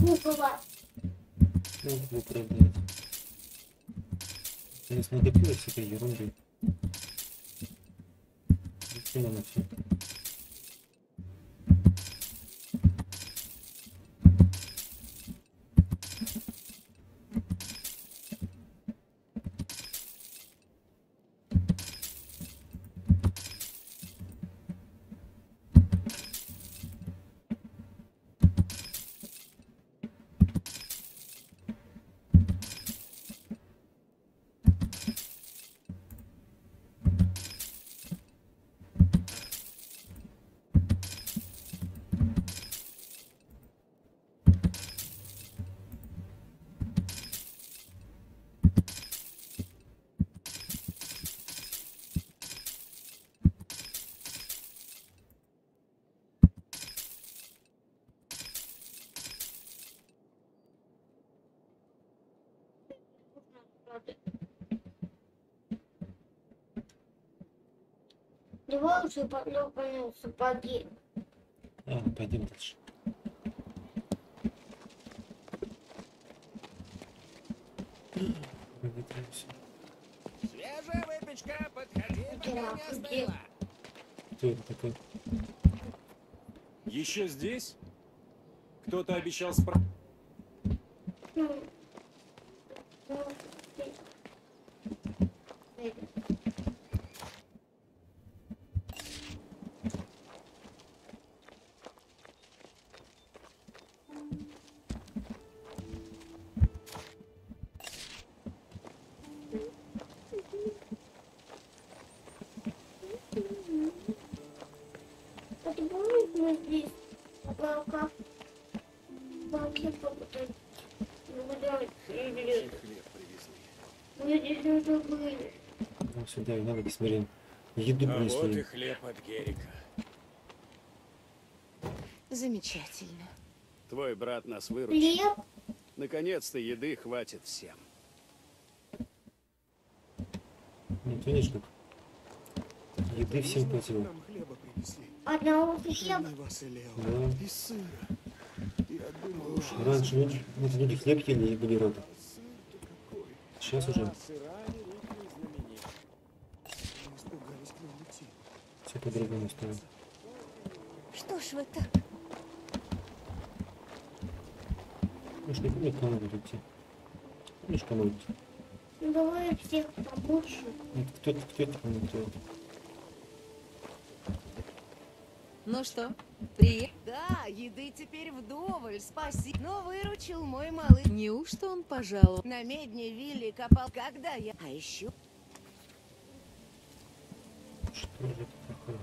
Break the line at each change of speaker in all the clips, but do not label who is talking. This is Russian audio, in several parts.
Кукла.
Ну, управлять. Конечно, накопилось всякой ерунды. Зачем оно все?
Давай уже потрогаем сапоги.
Пойдем дальше. Выветримся.
Свежая выпечка, подходи, пока не остыла.
Кто это такой?
Еще здесь? Кто-то обещал справить.
Ну, а ты помнишь, мы здесь уголка балки попытались нагулять или
Хлеб привезли.
мы здесь уже были.
Ну, сюда и надо посмотреть. Еду
А вот и
принесли.
хлеб от Герика.
Замечательно.
Твой брат нас выручил.
Хлеб?
Наконец-то еды хватит всем.
Вот видишь как? Еды всем хватило.
Нам хлеба принесли.
Одного хлеба?
Не Василел.
Да.
И сыра. Я думал, что
Раньше люди хлеб ели и были рады.
сыр-то какой.
Сейчас уже
Сыра великий знаменит.
Мы испугались к нам идти.
все по-другому стало.
Что ж вы так?
Ну что, не кому будет идти? Помнишь, кому идти?
Ну, давай всех помочь.
Кто это кому идти?
Ну что, приехал? Да, еды теперь вдоволь, спасибо. Но выручил мой малый. Неужто он пожаловал? На медне Вилли копал, когда я... А еще...
Что же это такое?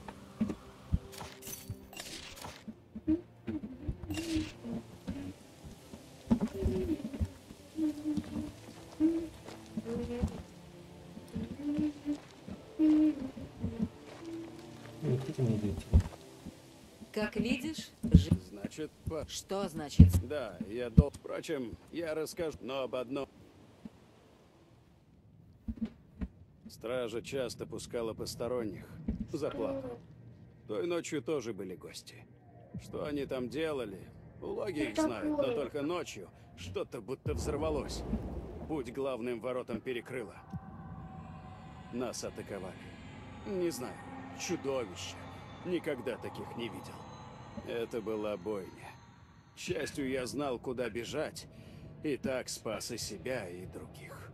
Ну, хотите мне идти?
Как видишь,
Значит,
Что значит?
да, я дол... Впрочем, я расскажу, но об одном. Стража часто пускала посторонних за плату. Той ночью тоже были гости. Что они там делали? Улоги их знают, но только ночью что-то будто взорвалось. Путь главным воротам перекрыло. Нас атаковали. Не знаю, чудовище. Никогда таких не видел. Это была бойня. К счастью, я знал, куда бежать, и так спас и себя, и других.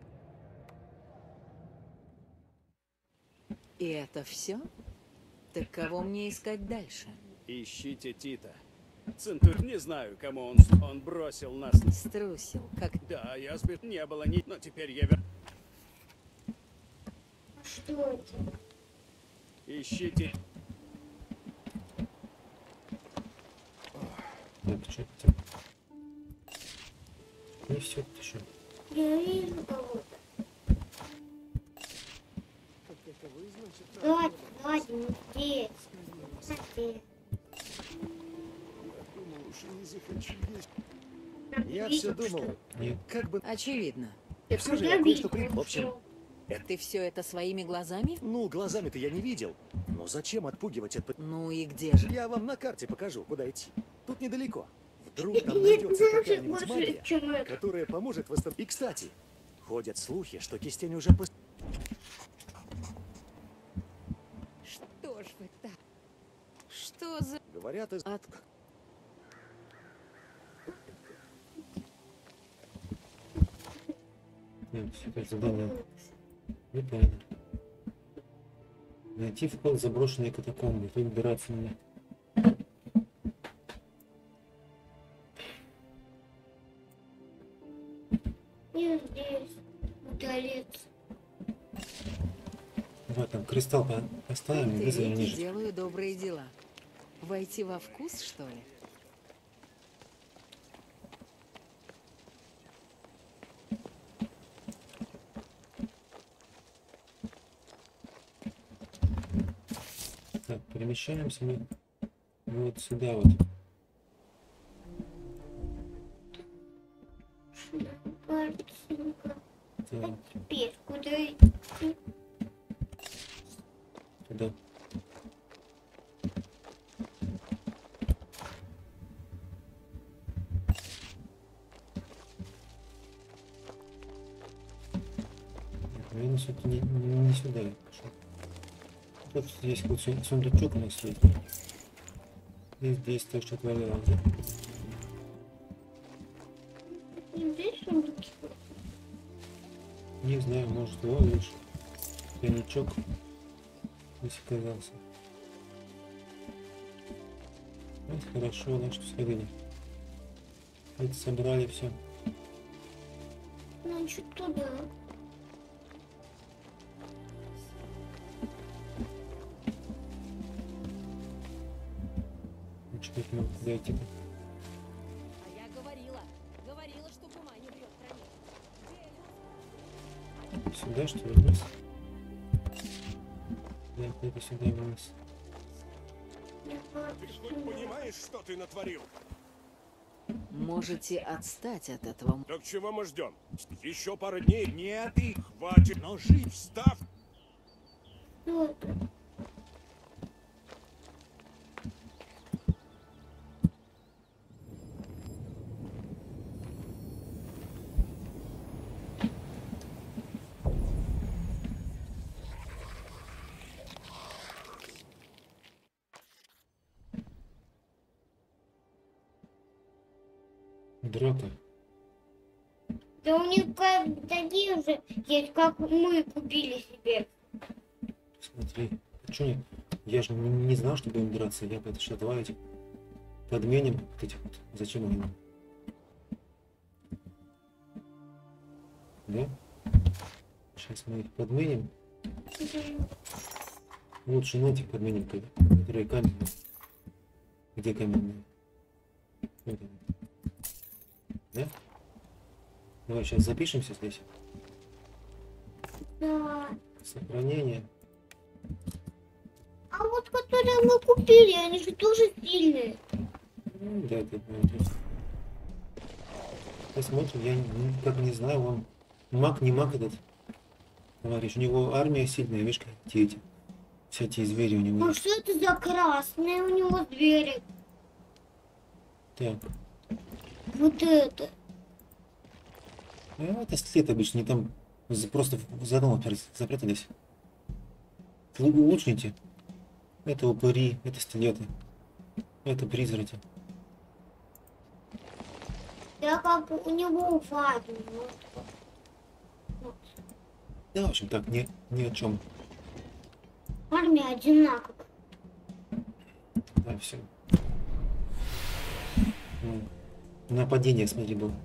И это все? Так кого мне искать дальше?
Ищите Тита. Центур, не знаю, кому он бросил нас.
Струсил, как...
Да, я сбит, не было ни... Но теперь я вер...
Что это?
Ищите...
Так, что это? Не все еще.
Я вижу кого-то.
Как это вы, значит,
Давайте, не здесь. Здесь.
я думал, уж и не захочу есть.
Я все думал,
Нет.
как бы...
Очевидно.
И все же я кое-что придумал. В общем,
Ты все это своими глазами?
ну, глазами-то я не видел. Но зачем отпугивать от...
Ну и где же?
Я вам на карте покажу, куда идти. Тут недалеко. Вдруг там
Нет,
найдется
даже
какая-нибудь
больше,
магия,
чем это.
которая поможет восстановить. И, кстати, ходят слухи, что кистень уже
Что ж вы так? Что за...
говорят из...
Нет, теперь задание выполнено. Найти вход в заброшенные катакомбы. Тут добираться мне.
И здесь удалиться.
Вот там кристалл поставим и
Ты
вызовем
веки
нежить.
делаю добрые дела. Войти во вкус, что ли?
Так, перемещаемся мы вот сюда вот.
Картинка.
Так,
Теперь куда идти?
туда. Наверное, все-таки не сюда я пошел. Тут здесь вот сундучок у нас есть. И здесь то, что отвалилось, да?
И здесь сундуки.
Не знаю, может, его лишь коньячок здесь оказался. Вот хорошо, да, что сходили. Это собрали все.
Значит, туда.
Теперь мы куда идти?
А я говорила, что ума не врет хранитель.
Сюда, что ли, вниз? Да, это сюда вниз.
Ты хоть понимаешь, что ты натворил?
Можете отстать от этого.
Так чего мы ждем? Еще пару дней? Нет, и хватит. Но жить, встав.
Что это?
Дрота.
Да у них такие же есть, как мы купили себе.
Смотри. А чё не... Я же не знал, что будем драться. Я это что, давай эти подменим вот этих вот. Зачем они нам? Да? Сейчас мы их подменим. Лучше на этих подменим, которые каменные. Где каменные? Вот они. Да? Давай сейчас запишемся здесь.
Да.
Сохранение.
А вот которые мы купили, они же тоже сильные.
Да, это посмотрим, я как не знаю, он маг, не маг этот. Товарищ, у него армия сильная, видишь, какие эти всякие звери у него.
А что это за красные у него звери?
Так,
Вот это.
это след обычно, они там просто за домом запрятались. Лучники. Это упыри, это стилеты, это призраки.
Да как у него фазу. Вот.
Да, в общем так, ни о чем.
Армия одинаковая.
Да, все. Нападение, смотри, было.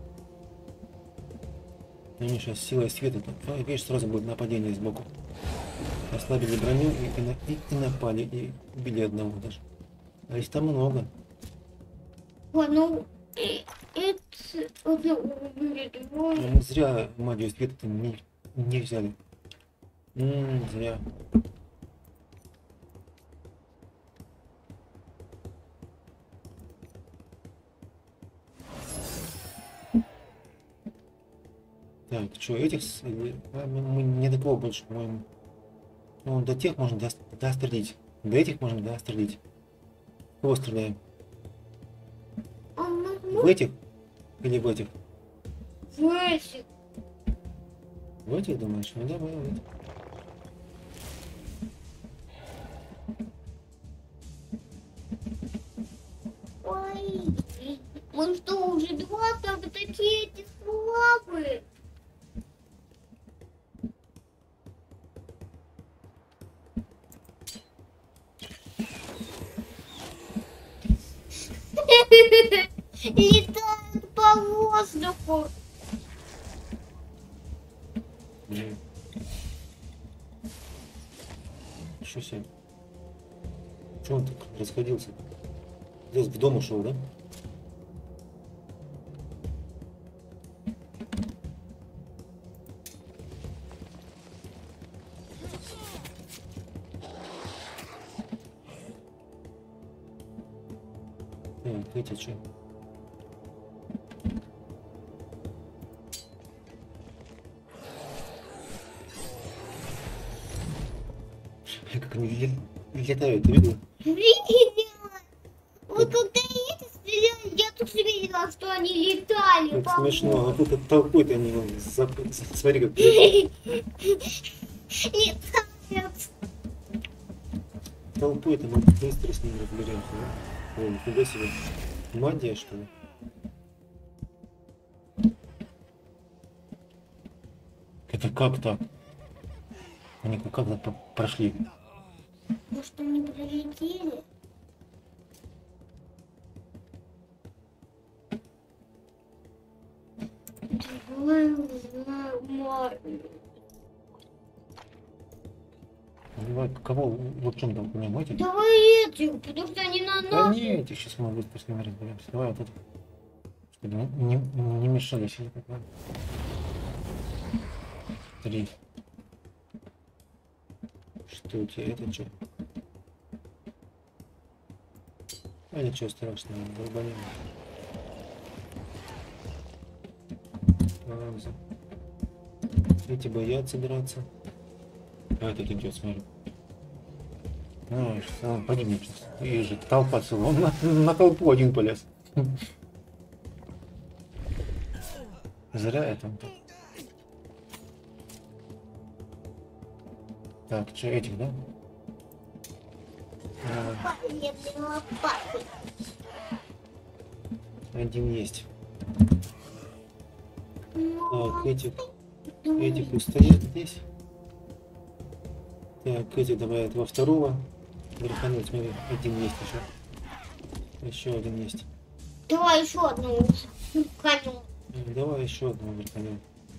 Они сейчас силой света, видишь, сразу будет нападение сбоку. Ослабили броню и напали, и убили одного даже. А их там много.
Вот, ну, это убили двое.
Ну, зря магию света не взяли. Зря. Так, что, этих мы не до кого больше, по-моему. Ну, до тех можно дострелить. До этих можно дострелить. Кого стреляем?
А мы
В этих? Или в этих?
В этих.
В этих думаешь? Ну давай в этих.
Ой, мы что, уже два там такие эти слабые? Летают по воздуху.
Что себе? Что он так расходился? Здесь в дом ушел, да? Так, эти что? Как они летают, ты видел?
Видела. Вот когда эти стреляли, я тут видела, что они летали.
Это
по
смешно, а тут толпой-то они вон, смотри как.
Летают.
Толпой-то мы быстро с ними разберемся, да? Ой, нифига себе. Магия, что ли? Это как так? Они как-то прошли.
Может, они пролетели? Давай нормально.
Давай, кого в чем там понимаете?
Давай этих, потому что они на
Да
нас.
не, этих сейчас мы быстро с ними разберемся. Давай вот это. Чтобы не мешали себе так. Три. Что у тебя это что? А ничего страшного, долбанем. Пауза. Эти боятся драться. А этот идет, смотри. Ну, он погибнет сейчас. И же толпа целая. Он на толпу один полез. Зря это он так. Так, что этих, да?
Полезли лопатой.
Один есть.
Ну,
Так, эти пусть стоят здесь. Так, эти давай этого второго. Верхануть, смотри, один есть еще. Еще один есть.
давай еще одну коню.
Давай еще одного верханем.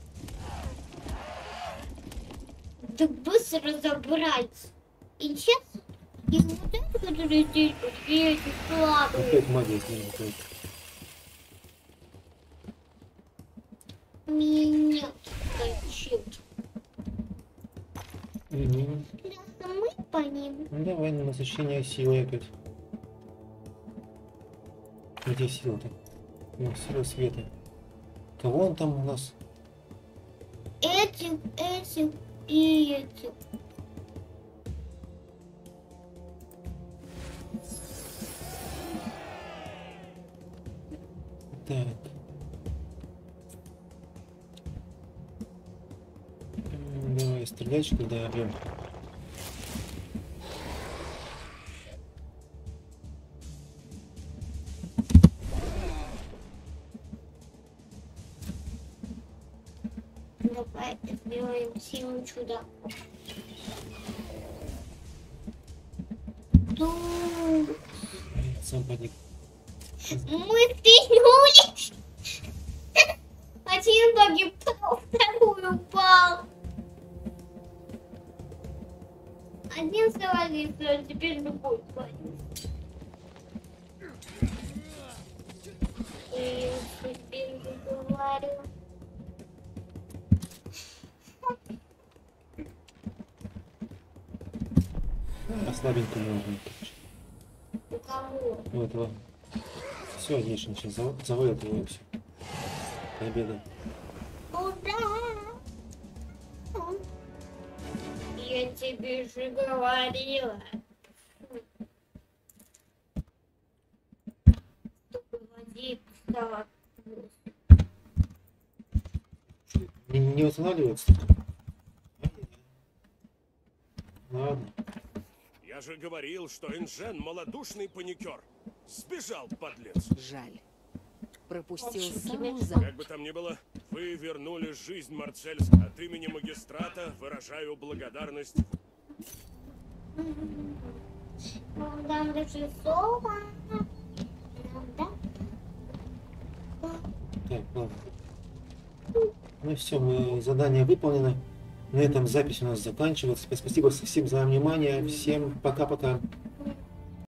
Да быстро забрать. И сейчас, и вот это, который здесь, вот эти слабые.
Опять магия с ним будет.
Меня хочет.
Угу.
Да, мы по ним.
Ну давай на насыщение силы опять. Где сила-то? Ну, сила света. Кого он там у нас?
Этих и этих.
Так. Давай стрелять, когда объем.
Давай сделаем силу чуда.
Сам паник.
Мы стрельнули. Один погиб, второй упал. Один завалился, теперь другой свалился. И теперь говорю.
Слабенько можно.
У кого?
У этого. Все, отлично, сейчас завалит его и все. Победа.
Ура! Я тебе же говорила. Что выводить Так.
Не устанавливается? Ладно.
Я же говорил, что Инжен малодушный паникер. Сбежал, подлец.
Жаль. Пропустил
Очень
самую
тебе
за...
Как бы там ни было, вы вернули жизнь Марцельс. От имени магистрата выражаю благодарность.
Там даже сова. Да?
Так, ладно. Ну все, задание выполнено. На этом запись у нас заканчивается. Спасибо всем за внимание. Всем пока-пока.